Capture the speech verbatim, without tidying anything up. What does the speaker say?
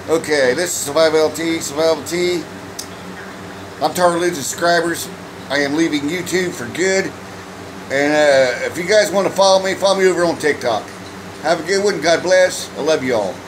Okay, this is Survival L T, Survival T. I'm tired of losing subscribers. I am leaving YouTube for good. And uh, if you guys want to follow me, follow me over on TikTok. Have a good one. God bless. I love you all.